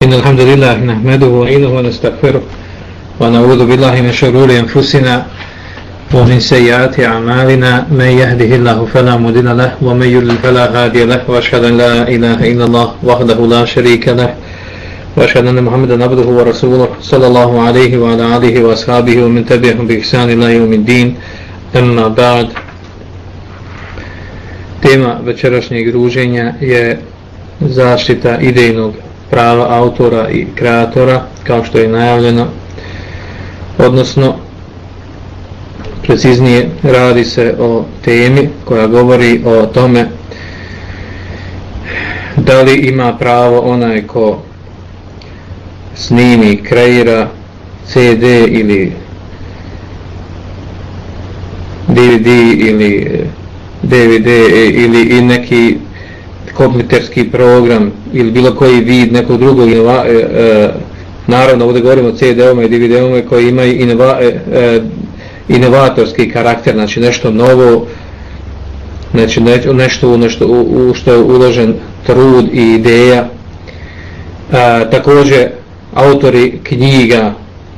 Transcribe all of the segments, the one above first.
إن الحمد لله نحمده ونستعينه ونستغفره ونعوذ بالله من شرور أنفسنا ومن سيئات أعمالنا من يهده الله فلا مضل له ومن يضلل فلا هادي له وأشهد أن لا إله إلا الله وحده لا شريك له وأشهد أن محمدا عبده ورسوله صلى الله عليه وعلى آله وأصحابه ومن تبعهم بإحسان إلى يوم الدين أما بعد. Tema večerašnjeg druženja je zaštita idejnog prava autora i kreatora, kao što je najavljeno, odnosno preciznije radi se o temi koja govori o tome da li ima pravo onaj ko snimi, kreira CD ili DVD ili DVD ili i neki kompjuterski program ili bilo koji vid nekog drugog naravno ovdje govorimo o CD-ovima i DVD-ovima koji imaju inovatorski karakter, znači nešto novo, znači nešto u što je uložen trud i ideja. Također autori knjiga,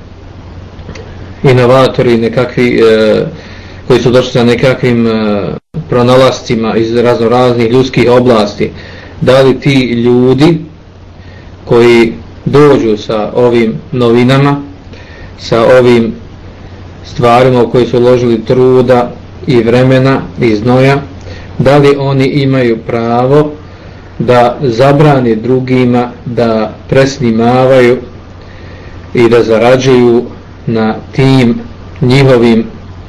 inovatori nekakvi koji su došli sa nekakvim pronalascima iz raznih ljudskih oblasti, da li ti ljudi koji dođu sa ovim novinama, sa ovim stvarima u koje su uložili truda i vremena i znoja, da li oni imaju pravo da zabrani drugima da presnimavaju i da zarađuju na tim njihovim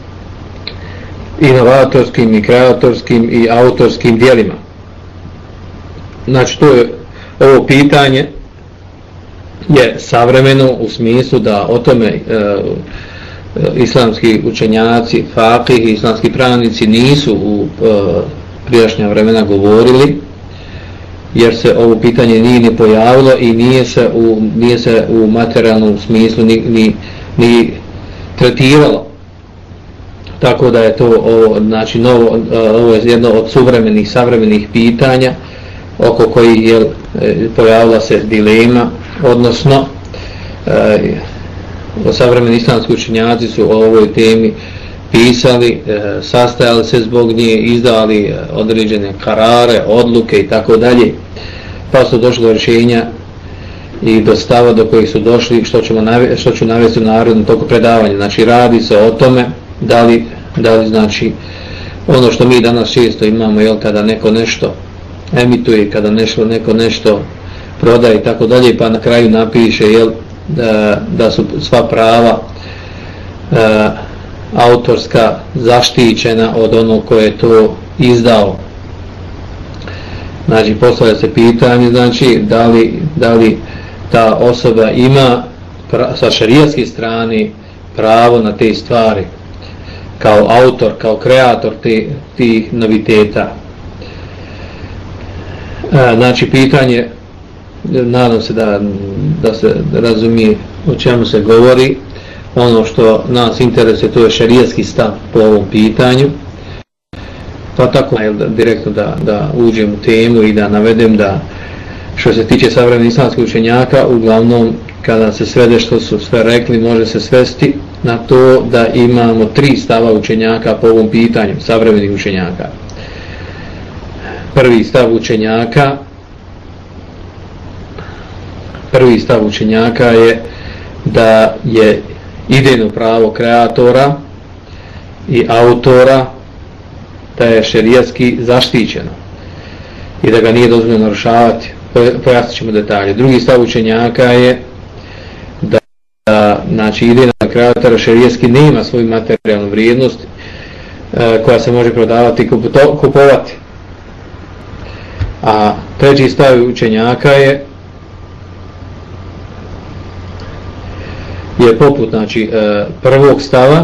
inovatorskim i kreatorskim i autorskim djelima. Znači ovo pitanje je savremeno u smislu da o tome islamski učenjaci, fakih i islamski pravnici nisu u prijašnja vremena govorili, jer se ovo pitanje nije ni pojavilo i nije se u materijalnom smislu ni tretiralo. Tako da je to znači ovo je jedno od savremenih pitanja oko kojih je pojavila se dilema, odnosno savremeni islamski učenjaci su o ovoj temi pisali, sastajali se zbog nje, izdali određene karare, odluke i tako dalje, pa su došli do rješenja i do stava do kojih su došli, što ću navesti u narednom toku predavanja. Znači radi se o tome da li znači ono što mi danas često imamo, kada neko nešto emituje, kada neko nešto prodaje i tako dalje, pa na kraju napiše da su sva prava autorska zaštićena od onog koje je to izdao. Znači postavlja se pitanje, znači da li ta osoba ima sa šerijatske strane pravo na te stvari kao autor, kao kreator tih noviteta. Znači pitanje, nadam se da se razumije o čemu se govori. Ono što nas interesuje, to je šerijatski stav po ovom pitanju, pa tako direktno da uđem u temu i da navedem da što se tiče savremenih islamskih učenjaka, uglavnom kada se svede što su sve rekli, može se svesti na to da imamo 3 stava učenjaka po ovom pitanju, savremenih učenjaka. Prvi stav učenjaka je da je idejno pravo kreatora i autora da je šerijatski zaštićeno i da ga nije dozvoljeno narušavati. Pojasnit ćemo detalje. Drugi stav učenjaka je da znači idejna kreatora šerijatski nema svoju materijalnu vrijednost koja se može prodavati i kupovati. A treći stav učenjaka je poput znači prvog stava,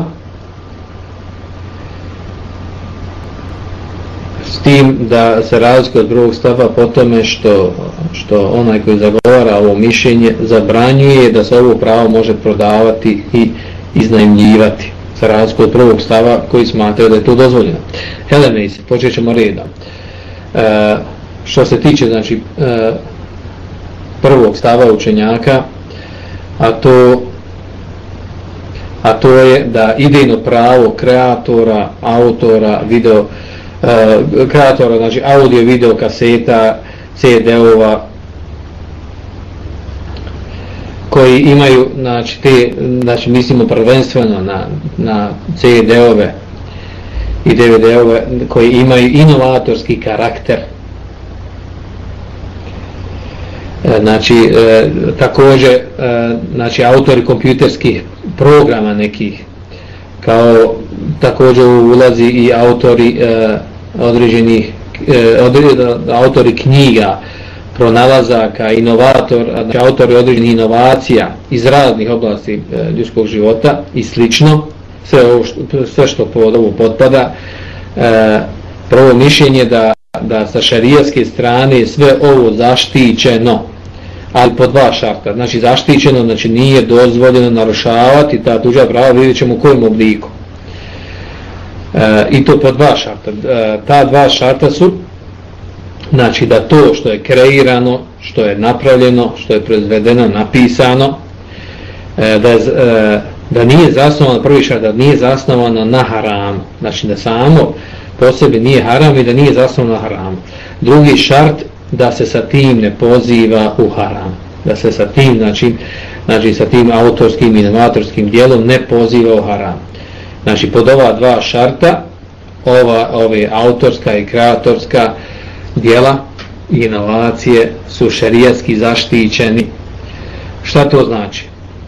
s tim da se razlikuje od drugog stava po tome što onaj koji zagovara ovo mišljenje zabranjuje da se ovo pravo može prodavati i iznajmljivati, za razliku od prvog stava koji smatraju da je to dozvoljeno. Elemejse, počet ćemo redom. Što se tiče znači prvog stava učenjaka, a to je da idejno pravo kreatora, autora, kreatora, znači audio, video, kaseta, CD-ova, koji imaju, znači mislimo prvenstveno na CD-ove i DVD-ove koji imaju inovatorski karakter. Znači, također, znači autori kompjuterskih programa nekih, kao također ulazi i autori određenih autori knjiga, pronalazaka, znači autori određenih inovacija iz raznih oblasti ljudskog života i slično, sve što pod ovo potpada. Prvo mišljenje da sa šerijatske strane sve ovo zaštićeno, ali po dva šarta. Znači zaštićeno, znači nije dozvoljeno narušavati ta tuđa prava, vidjet ćemo u kojem obliku. I to po dva šarta. Ta dva šarta su, znači da to što je kreirano, što je napravljeno, što je proizvedeno, napisano, da nije zasnovano, prvi šart, da nije zasnovano na haramu, znači da samo po sebi nije haram i da nije zasnovano na haramu. Drugi šart, da se sa tim ne poziva u haram, da se sa tim, znači sa tim autorskim i inovatorskim djelom ne poziva u haram. Znači pod ova dva šarta, ove autorska i kreatorska djela i inovacije su šerijatski zaštićeni. Šta to znači?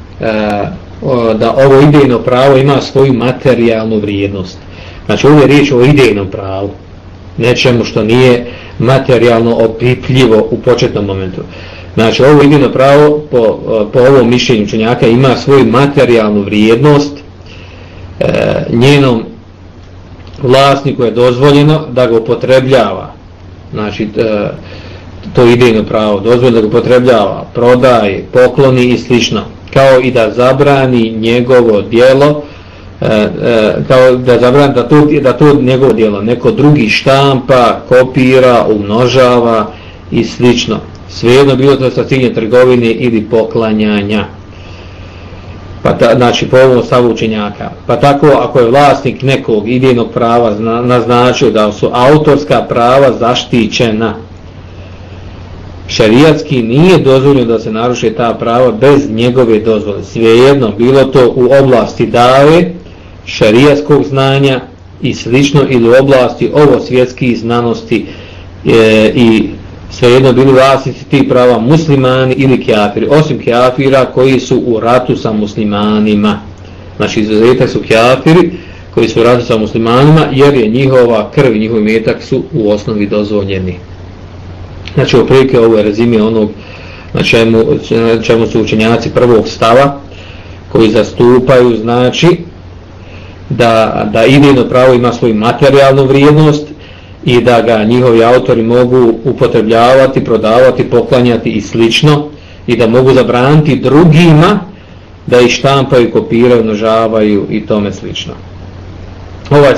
Da ovo idejno pravo ima svoju materijalnu vrijednost. Znači ovo je riječ o idejnom pravu, nečemu što nije materijalno opipljivo u početnom momentu. Znači ovo idejno pravo po ovom mišljenju učenjaka ima svoju materijalnu vrijednost, njenom vlasniku je dozvoljeno da ga upotrebljava, znači to idejno pravo dozvoljeno da ga upotrebljava, prodaje, pokloni i slično, kao i da zabrani njegovo djelo, kao da zabrani da to njegovo djelo neko drugi štampa, kopira, umnožava i slično, svejedno bilo to sa ciljem trgovine ili poklanjanja. Znači po ovom stavu učenjaka. Pa tako ako je vlasnik nekog idejnog prava naznačio da su autorska prava zaštićena, šerijatski nije dozvoljeno da se naruše ta prava bez njegove dozvole. Svejedno bilo to u oblasti dave, šerijatskog znanja i slično, ili u oblasti svjetskih znanosti i svejedno bili vlasnici tih prava muslimani ili kafiri, osim kafira koji su u ratu sa muslimanima. Znači izuzetak su kafiri koji su u ratu sa muslimanima, jer je njihova krv i njihov imetak su u osnovi dozvoljeni. Znači otprilike ovo je rezime onog na čemu su učenjaci prvog stava koji zastupaju, znači da idejno pravo ima svoju materijalnu vrijednost i da ga njihovi autori mogu upotrebljavati, prodavati, poklanjati i slično, i da mogu zabraniti drugima da ih štampaju, kopiraju, umnožavaju i tome slično. Ovaj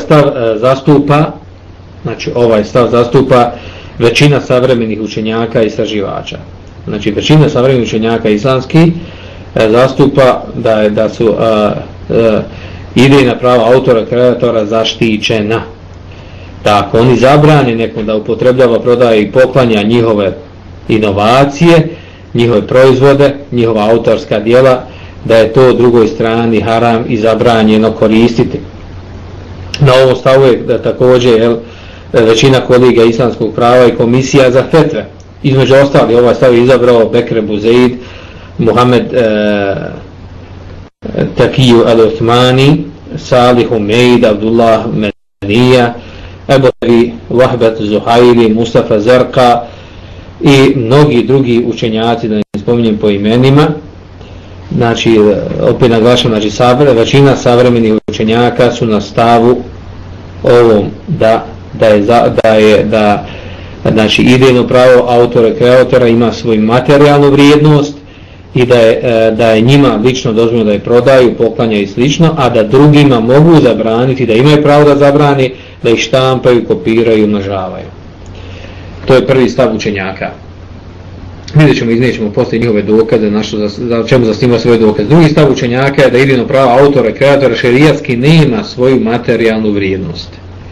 stav zastupa većina savremenih učenjaka i istraživača. Znači većina savremenih učenjaka islamskih zastupa da su idejna prava autora, kreatora zaštićena. Tako, oni zabrane nekom da upotrebljava, prodaje i poklanja njihove inovacije, njihove proizvode, njihova autorska djela, da je to drugoj strani haram i zabranjeno koristiti. Na ovom stavu je također većina kolega islamskog prava i komisija za fetve. Između ostali ovaj stav je izabrao Bekr Ebu Zeid, Muhammed Takiju al-Uthmani, Salih Umeid, Abdullah Menija, Ebu Wahbat Zuhairi, Mustafa Zarqa i mnogi drugi učenjaci, da ne spominjem po imenima. Znači, opet naglašam, znači većina savremenih učenjaka su na stavu ovom znači idejno pravo autora i kreatora ima svoju materijalnu vrijednost i da je njima lično dozvoljeno da je prodaju, poklanjaju i slično, a da drugima mogu zabraniti, da imaju pravo da zabrani, da ih štampaju, kopiraju, umnožavaju. To je prvi stav učenjaka. Vidjet ćemo, iznećemo poslije njihove dokaze, za čemu zasniva svoje dokaze. Drugi stav učenjaka je da idejno pravo autora i kreatora šerijatski nema svoju materijalnu vrijednost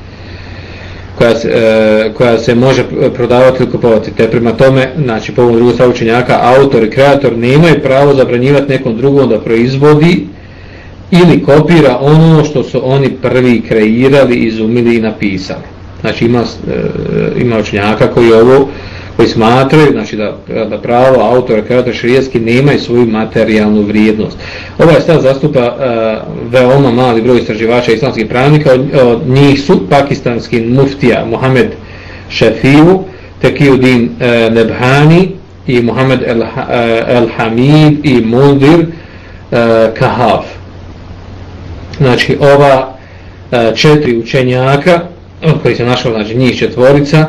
koja se može prodavati ili kupovati. Te prema tome, znači po ovom drugom stavu učenjaka, autor i kreator nemaju pravo zabranjivati nekom drugom da proizvodi ili kopira ono što su oni prvi kreirali, izumili i napisali. Znači ima učenjaka koji smatraju, znači da pravo autora kreatora šerijatski nemaju svoju materijalnu vrijednost. Ovaj stav zastupa veoma mali broj istraživača islamskih pravnika, od njih su pakistanski muftija Mohamed Šafiju, Tekijudin Nebhani i Mohamed El-Hamid i Mundir Kahaf. Znači ova 4 učenjaka, koji se našao, znači njih 4,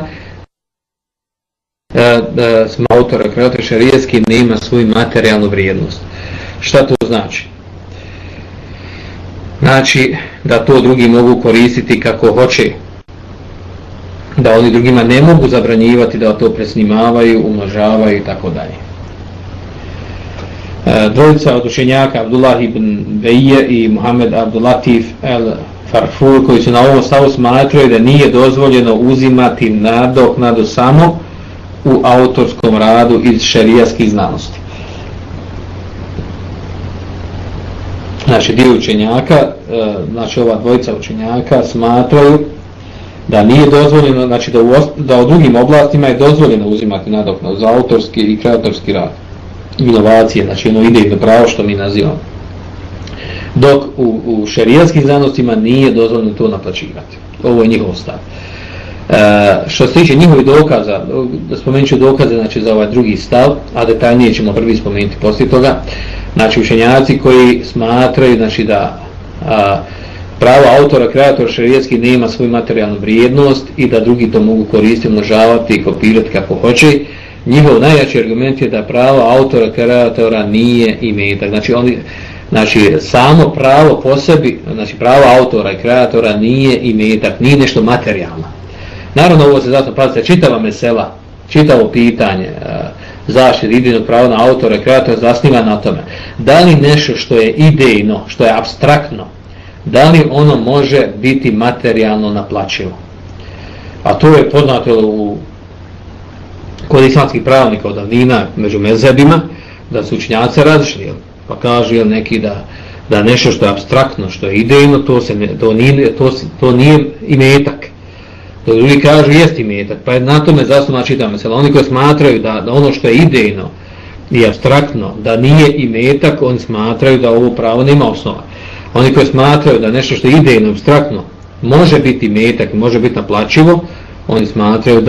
autora kreatora šerijatski nema svoju materijalnu vrijednost. Šta to znači? Znači da to drugi mogu koristiti kako hoće, da oni drugima ne mogu zabranjivati da to presnimavaju, umnožavaju i tako dalje. Dvojica od učenjaka Abdullah ibn Bejje i Muhammed Abdulatif el-Farfur, koji su na ovom stavu smatraju da nije dozvoljeno uzimati nadoknadu samo u autorskom radu iz šerijatskih znanosti. Znači dio učenjaka, znači ova dvojica učenjaka smatraju da nije dozvoljeno, znači da u drugim oblastima je dozvoljeno uzimati nadoknadu za autorski i kreatorski rad, inovacije, znači ono idejno pravo što mi nazivamo. Dok u šerijatskim znanostima nije dozvoljeno to naplaćivati. Ovo je njihov stav. Što se tiče njihovih dokaza, spomenut ću dokaze znači, za ovaj drugi stav, a detaljnije ćemo prvi spomenuti poslije toga. Znači učenjaci koji smatraju znači, da pravo autora, kreatora šerijatski nema svoju materijalnu vrijednost i da drugi to mogu koristiti, umnožavati i kopirati kako hoće. Njihov najjači argument je da pravo autora, kreatora nije imetak. Znači samo pravo po sebi, znači pravo autora i kreatora nije imetak, nije nešto materijalno. Naravno ovo se zato pazite, čitava mesela, čitavo pitanje zaštite idejnog prava na autora i kreatora zasniva na tome. Da li nešto što je idejno, što je apstraktno, da li ono može biti materijalno naplaćivo? A to je poznato kod islamskih pravnika od davnina među mezhebima, da su učenjaci različili, pa kažu neki da nešto što je apstraktno, što je idejno, to nije imetak. To drugi kažu jest imetak, pa je na tome zasnovana čitava mesela. Oni koji smatraju da ono što je idejno i apstraktno, da nije imetak, oni smatraju da ovo pravo nema osnova. Oni koji smatraju da nešto što je idejno i apstraktno može biti imetak, može biti naplaćivo, oni smatraju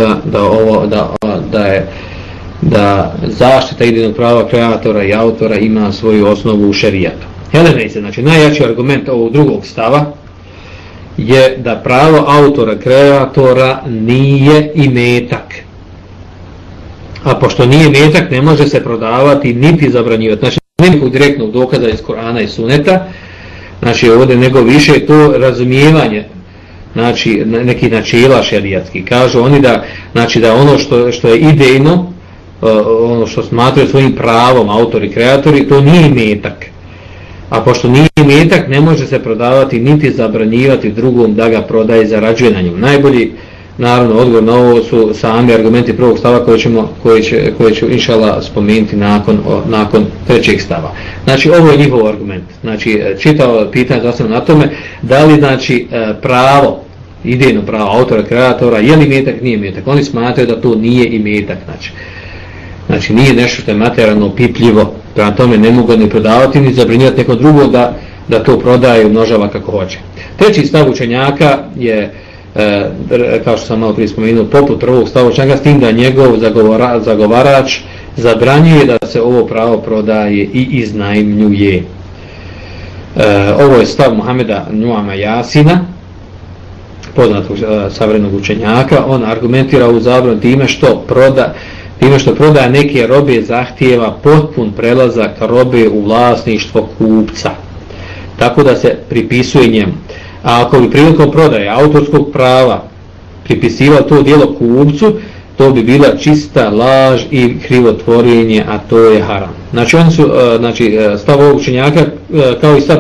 da zaštita idejnog prava kreatora i autora ima svoju osnovu u šerijatu. Znači najjači argument ovog drugog stava je da pravo autora, kreatora nije imetak. A pošto nije imetak, ne može se prodavati niti zabranjivati. Znači, nekog direktnog dokaza iz Korana i Suneta, znači ovdje nego više je to razumijevanje, znači nekih načela šerijatskih. Kažu oni da ono što je idejno, ono što smatraju svojim pravom autori i kreatori, to nije imetak. A pošto nije imetak, ne može se prodavati niti zabranjivati drugom da ga prodaje i zarađuje na njemu. Najbolji, naravno, odgovor na ovo su sami argumenti prvog stava koje ću inšala spomenuti nakon trećeg stava. Znači, ovo je njihov argument. Znači, čitao pitanje zasnovno na tome, da li znači pravo, idejno pravo autora, kreatora, je li imetak, nije imetak. Oni smatraju da to nije imetak. Znači nije nešto što je materijalno opipljivo, prema tome ne mogu ni prodavati ni zabranjivati neko drugo da to prodaje i umnožava kako hoće. Treći stav učenjaka je, kao što sam malo prije spomenuo, poput prvog stava učenjaka, s tim da njegov zagovarač zabranjuje da se ovo pravo prodaje i iznajmljuje. Ovo je stav Muhameda Nuama Jasina, poznatog savremenog učenjaka. On argumentira u zabranu time što prodaja neke robe zahtijeva potpun prelazak robe u vlasništvo kupca, tako da se pripisuje njemu. A ako bi prilikom prodaje autorskog prava pripisivao to djelo kupcu, to bi bila čista laž i krivotvorenje, a to je haram. Znači oni su, stav ovog učenjaka kao i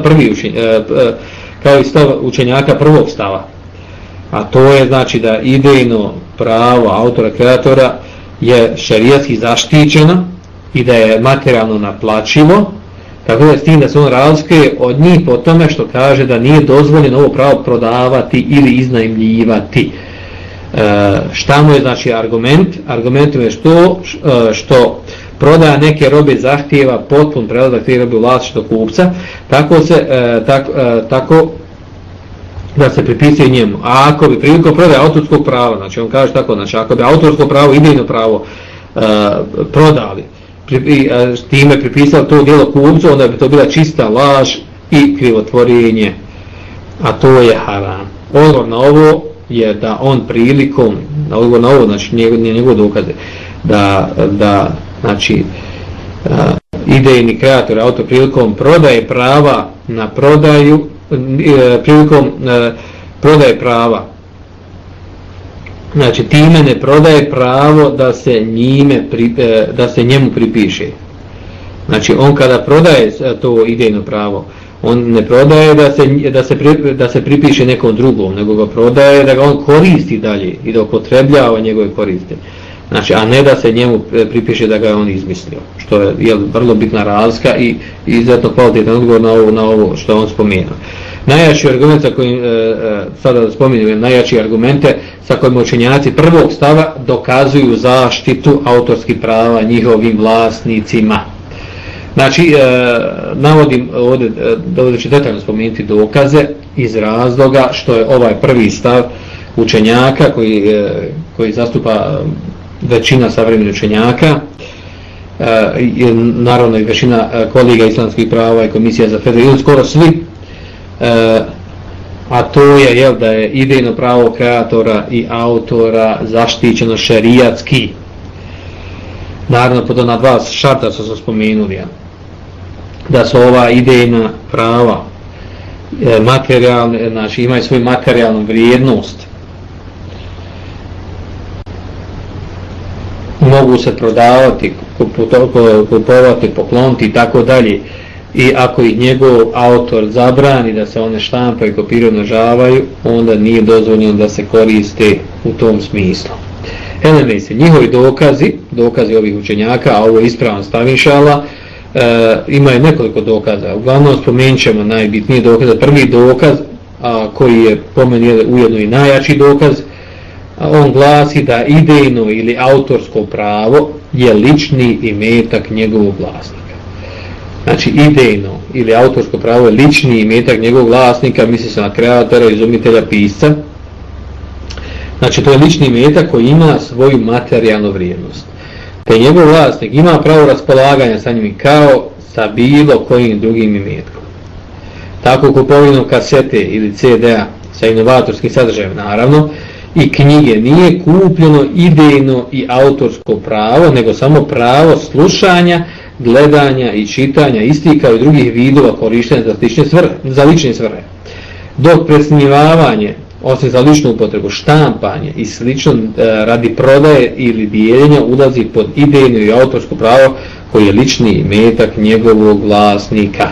stav učenjaka prvog stava, a to je znači da idejno pravo autora kreatora je šerijatski zaštićeno i da je materijalno naplaćivo, tako da s tim da se on razlikuje od njih po tome što kaže da nije dozvoljeno ovo pravo prodavati ili iznajmljivati. Šta mu je znači argument? Argument je što prodaja neke robe zahtijeva potpun prelazak te robe u vlasništvo kupca, tako da se pripisuje njemu. A ako bi prilikom prodaje autorskog prava, znači on kaže tako, znači ako bi autorsko pravo, idejno pravo prodali, s time pripisali to djelo kupcu, onda bi to bila čista laž i krivotvorenje, a to je haram. Odgovor na ovo je da on prilikom, odgovor na ovo, znači njegove dokaze, da znači idejni kreator, autor prilikom prodaje prava na prodaju, prilikom prodaje prava, znači time ne prodaje pravo da se njemu pripiše. Znači on kada prodaje to idejno pravo, on ne prodaje da se pripiše nekom drugom, nego ga prodaje da ga on koristi dalje i da upotrebljava njegove koriste. Znači, a ne da se njemu pripiše da ga je on izmislio, što je vrlo bitna razlika i izuzetno kvalitetan odgovor na ovo što on spomenuo. Najjači argument sa kojim, sada da spominjem, najjači argumente sa kojim učenjaci prvog stava dokazuju zaštitu autorskih prava njihovim vlasnicima. Znači, navodim ovdje ću detaljno spomenuti dokaze iz razloga što je ovaj prvi stav učenjaka koji zastupa većina savremenih učenjaka, naravno i većina kolega islamskih prava i komisija za federaciju, skoro svi, a to je da je idejno pravo kreatora i autora zaštićeno šerijatski. Naravno pod ona dva šarta što smo spomenuli, da su ova idejna prava materijalne, znači imaju svoju materijalnu vrijednost, mogu se prodavati, kupovati, pokloniti i tako dalje. I ako ih njegov autor zabrani da se one štampaju, kopiraju, umnožavaju, onda nije dozvoljeno da se koriste u tom smislu. Se njihovi dokazi ovih učenjaka, a ovo je ispravan stav inšallah, imaju nekoliko dokaza. Uglavnom spomenut ćemo najbitnije dokaze. Prvi dokaz, koji je po meni ujedno i najjači dokaz, on glasi da idejno ili autorsko pravo je lični imetak njegovog vlasnika. Znači idejno ili autorsko pravo je lični imetak njegovog vlasnika, misli se na kreatora, izumitelja, pisca. Znači to je lični imetak koji ima svoju materijalnu vrijednost. Te njegov vlasnik ima pravo raspolaganja sa njim kao sa bilo kojim drugim imetkom. Tako kupovinom kasete ili CD-a sa inovatorskim sadržajem naravno i knjige nije kupljeno idejno i autorsko pravo, nego samo pravo slušanja, gledanja i čitanja istih kao i drugih vidova korištenja za lične svrhe. Dok presnjivavanje, osim za ličnu upotrebu, štampanje i slično radi prodaje ili dijeljenja ulazi pod idejno i autorsko pravo koji je lični imetak njegovog vlasnika.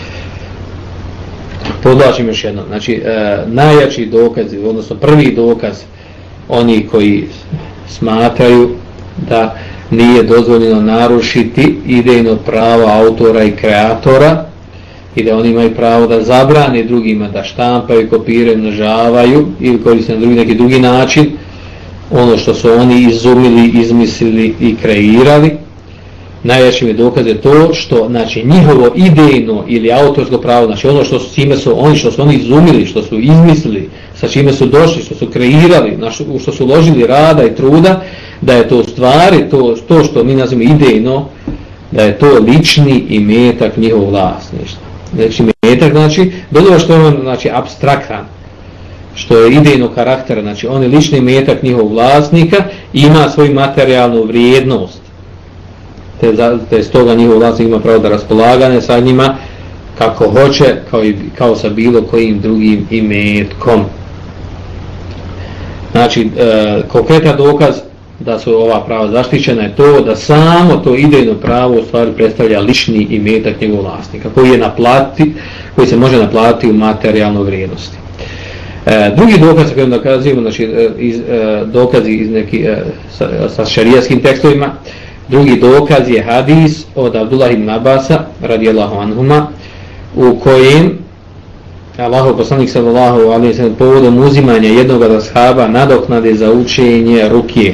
Podlačim još jedno, znači najjači dokaz, odnosno prvi dokaz oni koji smatraju da nije dozvoljeno narušiti idejno pravo autora i kreatora i da oni imaju pravo da zabrane drugima da štampaju, kopiraju, umnožavaju ili koriste na neki drugi način ono što su oni izumili, izmislili i kreirali. Najjači je dokaz je to što znači njihovo idejno ili autorsko pravo, znači ono što su oni izumili, što su izmislili, sa čime su došli, što su kreirali, u što su uložili rada i truda, da je to stvari, to što mi nazivamo idejno, da je to lični imetak njihovog vlasništva. Znači imetak znači, bilo što je on znači apstraktan, što je idejnog karaktera, znači on je lični imetak njihovog vlasnika, ima svoju materijalnu vrijednost. Te stoga njihov vlasnik ima pravo da raspolagane sa njima kako hoće, kao sa bilo kojim drugim imetkom. Znači, konkretan dokaz da su ova prava zaštićena je to da samo to idejno pravo u stvari predstavlja lični imetak njegovog vlasnika koji se može naplatiti u materijalnoj vrijednosti. Drugi dokaz koji dokazujemo, znači dokazi iz neki sa šerijskim tekstovima. Drugi dokaz je hadis od Abdullah ibn Abasa radijallahu anhuma u kojem Allahov poslanik sallallahu alejhi ve sellem povodom uzimanja jednog od ashaba nadoknade za učenje rukije.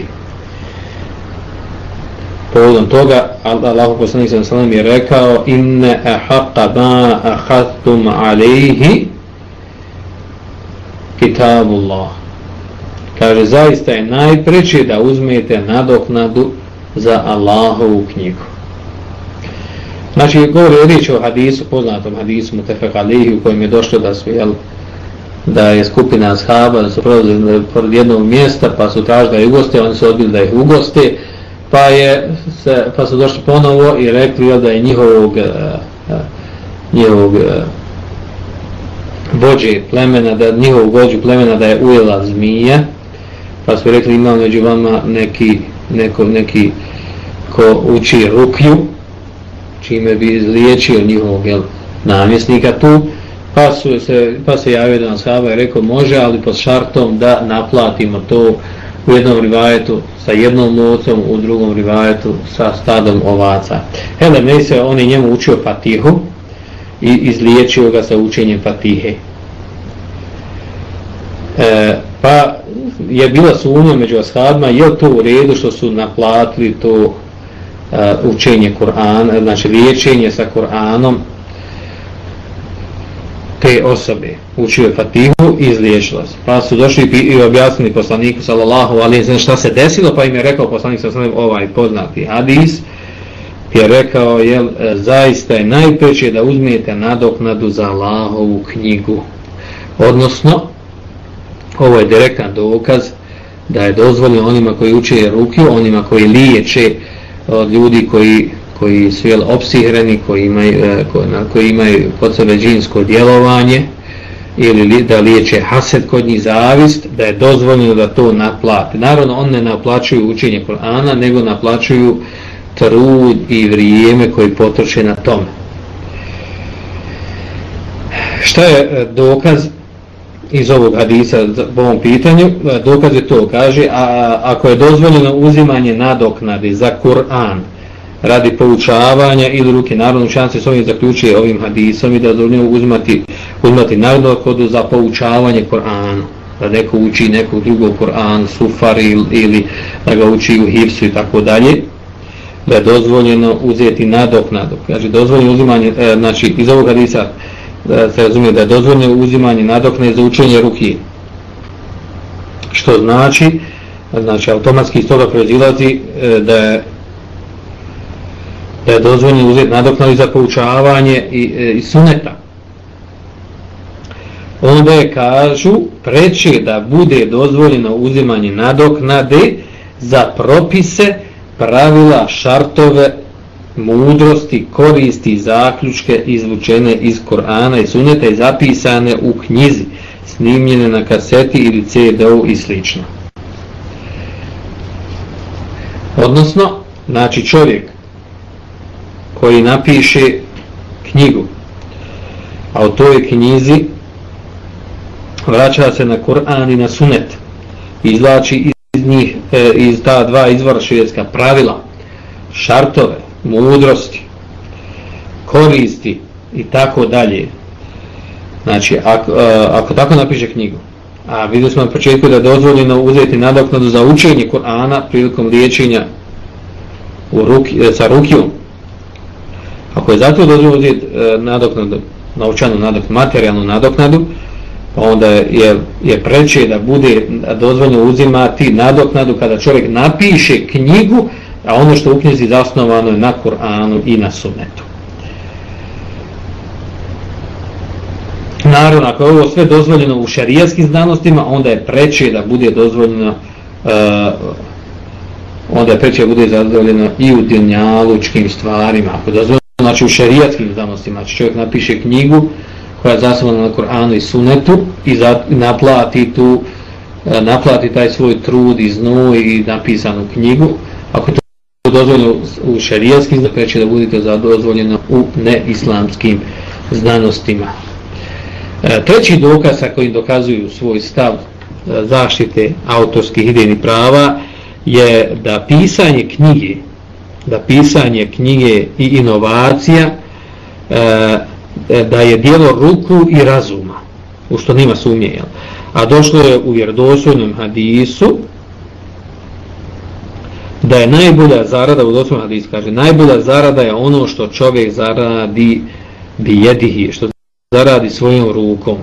Povodom toga Allahov poslanik sallallahu alejhi ve sellem je rekao: "Inna ahaqqa ma akhadtum alayhi kitabullah." Kaže, zaista je najpreče da uzmete nadoknadu za Allahovu knjigu. Znači, govori riječ o hadisu, poznatom hadisu mutefek alejhi u kojem je došlo da je skupina ashaba, da su prolazili pored jednog mjesta, pa su tražili da ih ugoste, oni su odbili da ih ugoste, pa su došli ponovo i rekli da je njihovog vođe plemena, njihovog vođu plemena da je ujela zmija, pa su rekli ima među vama neki ko uči rukju, čime bi izliječio njihovog namjesnika tu, pa se javio jedan ashaba i rekao može, ali pod šartom da naplatimo to u jednom rivajetu sa jednom ovcom, u drugom rivajetu sa stadom ovaca. On je njemu učio Fatihu i izliječio ga sa učenjem Fatihe. Pa je bila sumnja među ashabima, je to u redu što su naplatili to učenje Kur'ana, znači liječenje sa Kur'anom te osobe. Učio je Fatihu i izliječila se. Pa su došli i objasnili poslaniku sallallahu alejhi ve sellem šta se desilo, pa im je rekao poslanik sallallahu alejhi ve sellem ovaj poznati hadis, je rekao, zaista je najpreče da uzmete nadoknadu za Allahovu knjigu. Odnosno, ovo je direktan dokaz da je dozvoljeno onima koji uče rukiju, onima koji liječe od ljudi koji su opsihreni, koji imaju kod sebe džinsko djelovanje ili da liječe hased kod njih, zavist, da je dozvoljeno da to naplati. Naravno, on ne naplaćuju učenje Kur'ana, nego naplaćuju trud i vrijeme koji potroše na tome. Šta je dokaz iz ovog hadisa po ovom pitanju? Dokaz je to, kaže, ako je dozvoljeno uzimanje nadoknade za Kur'an radi poučavanja ili ruke, naravno učenjaci su ovim zaključili ovim hadisom i da je dozvoljeno uzimati nadoknadu za poučavanje Kur'ana, da neko uči nekog drugog Kur'an, sufar ili da ga uči u hifsu i tako dalje, da je dozvoljeno uzeti nadoknadu. Znači, dozvoljeno uzimanje, znači iz ovog hadisa se razumije da je dozvoljeno uzimanje nadoknade za učenje rukije. Što znači automatski iz toga proizilazi da je dozvoljeno uzeti nadoknadu za poučavanje i suneta. Onda je, kažu, preče da bude dozvoljeno uzimanje nadoknade za propise, pravila, šartove, mudrosti, koristi, zaključke izvučene iz Kur'ana i suneta i zapisane u knjizi, snimljene na kaseti ili CD-u i sl. Odnosno, znači čovjek koji napiše knjigu, a u toj knjizi vraća se na Kur'an i na sunet, izvlači iz njih, iz ta dva izvora šerijatska pravila, šartove, mudrosti, koristi i tako dalje. Znači, ako tako napiše knjigu, a vidjeli smo na početku da je dozvoljeno uzeti nadoknadu za učenje Kur'ana prilikom liječenja sa rukijom, ako je zato dozvoljeno uzeti nadoknadu, novčanu nadoknadu, materijalnu nadoknadu, onda je preče da bude dozvoljeno uzimati nadoknadu kada čovjek napiše knjigu, a ono što u knjizi zasnovano je na Kur'anu i na sunnetu. Naravno, ako je ovo sve dozvoljeno u šerijatskim znanostima, onda je preče da bude dozvoljeno i u dunjalučkim stvarima. Ako je dozvoljeno, znači u šerijatskim znanostima, znači čovjek napiše knjigu koja je zasnovana na Kur'anu i sunnetu i naplati tu naplati taj svoj trud i znoj i napisanu knjigu, ako je to dozvoljeno u šerijskim, znači da budete dozvoljeno u neislamskim znanostima. Treći dokaz sa kojim dokazuju svoj stav zaštite autorskih idejnih prava je da pisanje knjige i inovacija da je djelo ruku i razuma, u što nima sumnje. A došlo je u vjerodostojnom hadisu da je najbolja zarada, u doslovnom hadisu kaže, najbolja zarada je ono što čovjek zaradi bijedihi, što zaradi svojom rukom.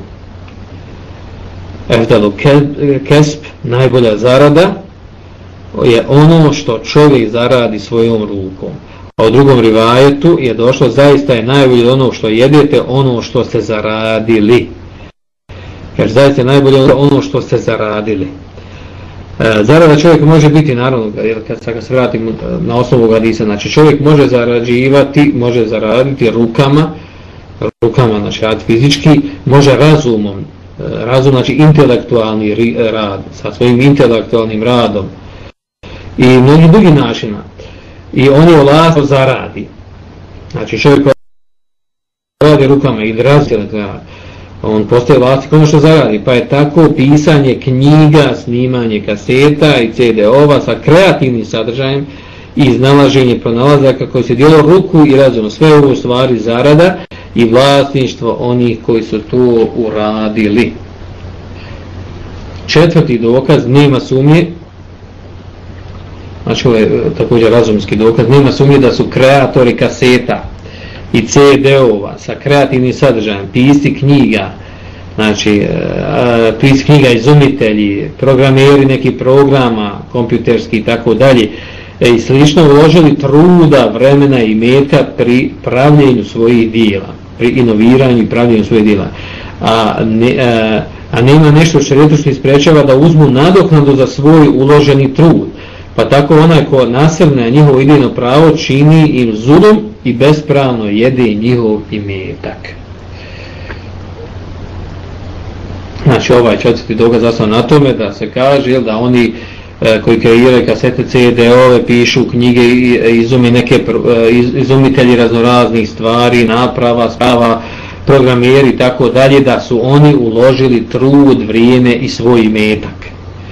Efdalu kesb, najbolja zarada je ono što čovjek zaradi svojom rukom. A u drugom rivajetu je došlo, zaista je najbolje ono što jedete, ono što ste zaradili. Jer zaista je najbolje ono što ste zaradili. Zarada čovjek može biti, naravno, kad se vratim na osnovu hadisa, znači čovjek može zaraditi rukama, znači rad fizički, može razumom, znači intelektualni rad, sa svojim intelektualnim radom i mnogim drugim načinima. I on je vlast zaradi. Znači čovjek radi rukama ili razumom, on postaje vlasnik ono što zaradi, pa je tako pisanje knjiga, snimanje kaseta i CD-ova sa kreativnim sadržajem i iznalaženje pronalazaka koji se dijelo ruku i razum. Sve ovo stvari zarada i vlasništvo onih koji su to uradili. Četvrti dokaz, nema sumnje, znači ovo je također razumski dokaz, nema sumnje da su kreatori kaseta i CD-ova sa kreativnim sadržajem, pisci knjiga, znači pisci knjiga, izumitelji, programeri nekih programa, kompjuterski i tako dalje, i slično uložili truda, vremena i metka pri pravljenju svojih dijela, pri inoviranju i pravljenju svojih dijela. A nema nešto što šerijatom sprečava da uzmu nadoknadu za svoj uloženi trud. Pa tako onaj ko nasrne njihovo idejno pravo čini im zulum i bespravno jede njihov imetak. Znači ovaj četvrti dokaz zasnovan na tome da se kaže da oni koji kreiraju kasete, CD-ove, pišu knjige, izumitelji raznoraznih stvari, naprava, sprava, programeri i tako dalje, da su oni uložili trud, vrijeme i svoj imetak.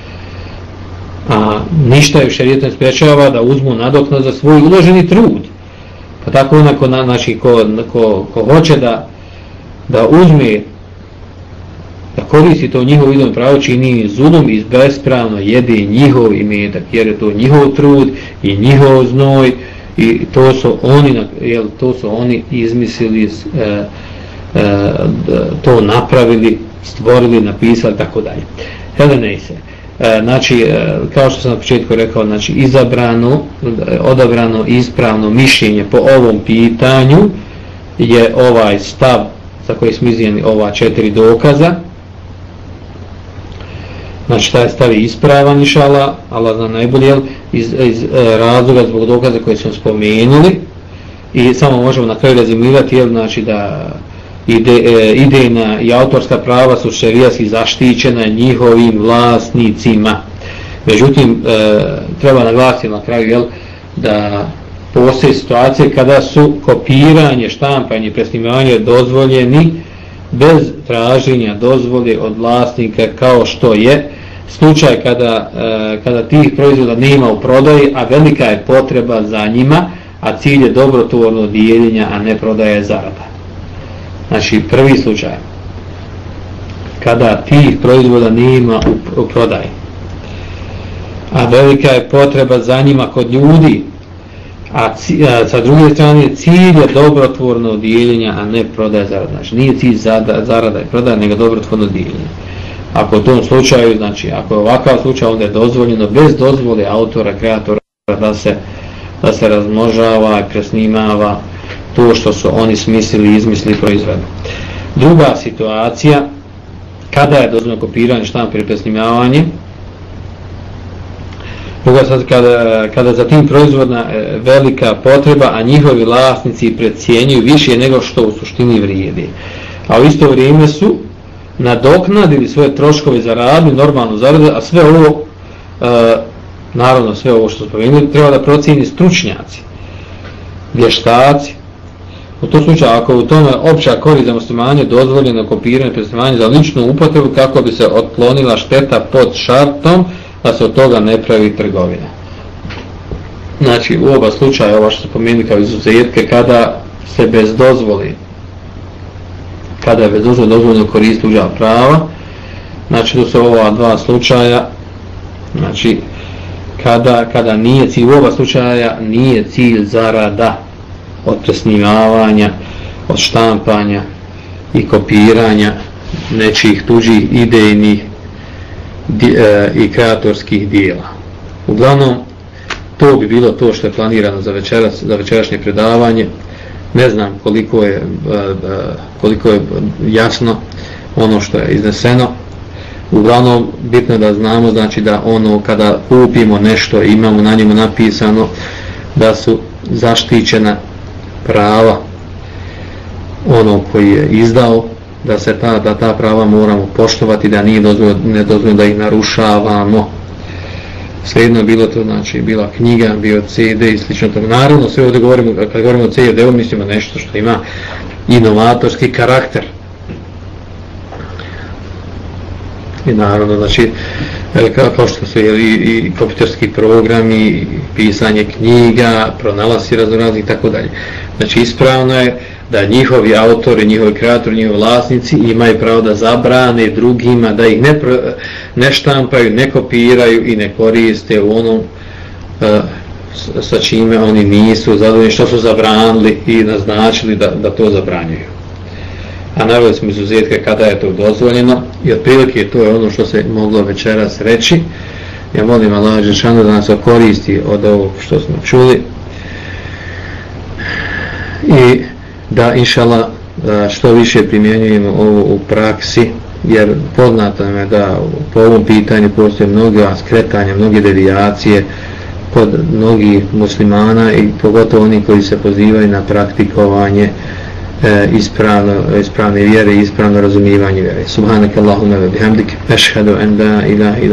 A ništa ju šerijatom sprečava da uzmu nadoknadu za svoj uloženi trud. Pa tako onako, znači, ko hoće da uzme, da koristi to njihovo idejno pravo, čini zulum i bespravno jede njihov imetak, jer je to njihov trud i njihov znoj i to su oni izmislili, to napravili, stvorili, napisali, tako dalje. Helenejse. Znači, kao što sam na početku rekao, znači odabrano ispravno mišljenje po ovom pitanju je ovaj stav za koji smo iznijeli ova 4 dokaza. Znači, taj stav je ispravan, inšallah, Allah zna najbolje, iz razloga zbog dokaza koje smo spomenuli, i samo možemo na kraju rezimirati, znači da idejna i autorska prava su šerijatski zaštićena njihovim vlasnicima. Međutim, treba naglasiti na kraju da postoje situacije kada su kopiranje, štampanje i presnimanje dozvoljeni bez traženja dozvole od vlasnika, kao što je slučaj kada tih proizvoda nema u prodaji, a velika je potreba za njima, a cilj je dobrotvorno dijeljenja, a ne prodaja zarada. Znači, prvi slučaj, kada tih proizvoda nema u prodaji, a velika je potreba za njima kod ljudi, a sa druge strane cilj je dobrotvorno dijeljenja, a ne prodaja zarada. Znači, nije cilj zarada i prodaja, nego dobrotvorno dijeljenje. Ako u tom slučaju, znači, ako je ovakav slučaj, onda je dozvoljeno bez dozvole autora, kreatora, da se razmnožava i presnimava to što su oni smislili i izmislili proizvodu. Druga situacija, kada je dozvoljeno kopiranje, štampanje i presnimavanje, kada za tim proizvodna velika potreba, a njihovi vlasnici precijenjuju više nego što u suštini vrijedi. A u isto vrijeme su nadoknadili svoje troškove za radu, normalno zarade, a sve ovo, naravno sve ovo što spomenuli, treba da procijeni stručnjaci, vještaci. U tom slučaju, ako u tome opća korist za muslimane dozvoljeno kopiranje predstavljanje za ličnu upotrebu kako bi se otklonila šteta pod šartom da se od toga ne pravi trgovina. Znači, u oba slučaja, ovo što spomenuli kao izuzetke, kada se bez dozvoli, kada je bez dozvoli dozvoljeno koristiti tuđa prava, znači to su ova dva slučaja, znači kada nije cilj, u oba slučaja nije cilj zarada od presnimavanja, od štampanja i kopiranja nečijih tuđih idejnih i kreatorskih dijela. Uglavnom, to bi bilo to što je planirano za večerašnje predavanje. Ne znam koliko je jasno ono što je izneseno. Uglavnom, bitno je da znamo, znači da ono kada kupimo nešto, imamo na njemu napisano da su zaštićena prava ono koji je izdao, da ta prava moramo poštovati, da nije nedozvoljeno da ih narušavamo. Svejedno bilo to, znači bila knjiga, bio CD i slično tome. Naravno, sve ovdje govorimo, kad govorimo o CD-u, mislimo nešto što ima inovatorski karakter. I naravno, znači, kao što su i kompjuterski programi, i pisanje knjiga, pronalasci raznorazni i tako dalje. Znači, ispravno je da njihovi autori, njihovi kreatori, njihovi vlasnici imaju pravo da zabrane drugima, da ih ne štampaju, ne kopiraju i ne koriste u onom sa čime oni nisu zadovoljni, što su zabranili i naznačili da to zabranjuju. A naveli smo izuzetke kada je to dozvoljeno i otprilike to je ono što se moglo večeras reći. Ja molim Allah dželešanu da nas koristi od ovog što smo čuli i da inšallah što više primjenjujemo ovo u praksi, jer poznato je da po ovom pitanju postoje mnoga skretanja, mnoge devijacije kod mnogih muslimana i pogotovo oni koji se pozivaju na praktikovanje ispravne vjere i ispravno razumijevanje vjere. Subhanakallahumma wa bihamdik, ashhadu an la ilaha illa